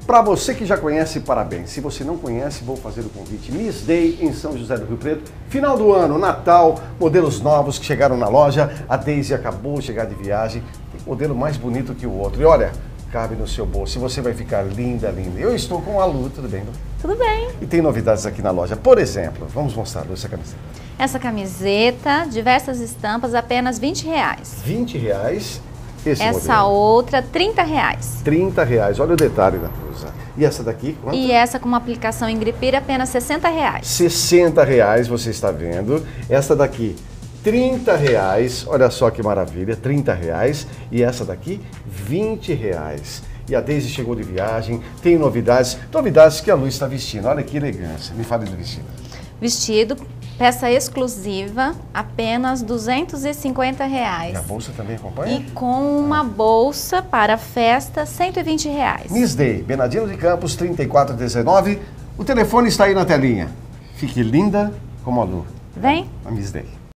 Para você que já conhece, parabéns. Se você não conhece, vou fazer o convite. Miss Day em São José do Rio Preto. Final do ano, Natal, modelos novos que chegaram na loja. A Daisy acabou de chegar de viagem. Tem modelo mais bonito que o outro. E olha, cabe no seu bolso. E você vai ficar linda, linda. Eu estou com a Lu, tudo bem, Lu? Tudo bem. E tem novidades aqui na loja. Por exemplo, vamos mostrar, Lu, essa camiseta. Essa camiseta, diversas estampas, apenas R$20. R$20. Essa modelo. outra, R$30. R$30. Olha o detalhe da blusa. E essa daqui, quanto? E essa com uma aplicação em gripira, apenas R$60. R$60, você está vendo. Essa daqui, R$30. Olha só que maravilha, R$30. E essa daqui, R$20. E a Daisy chegou de viagem, tem novidades. Novidades que a Lu está vestindo. Olha que elegância. Me fale do vestido. Vestido, peça exclusiva, apenas R$250. E a bolsa também acompanha? E com uma bolsa para festa, R$120. Miss Day, Bernardino de Campos, 3419. O telefone está aí na telinha. Fique linda como a Lu. Vem? A Miss Day.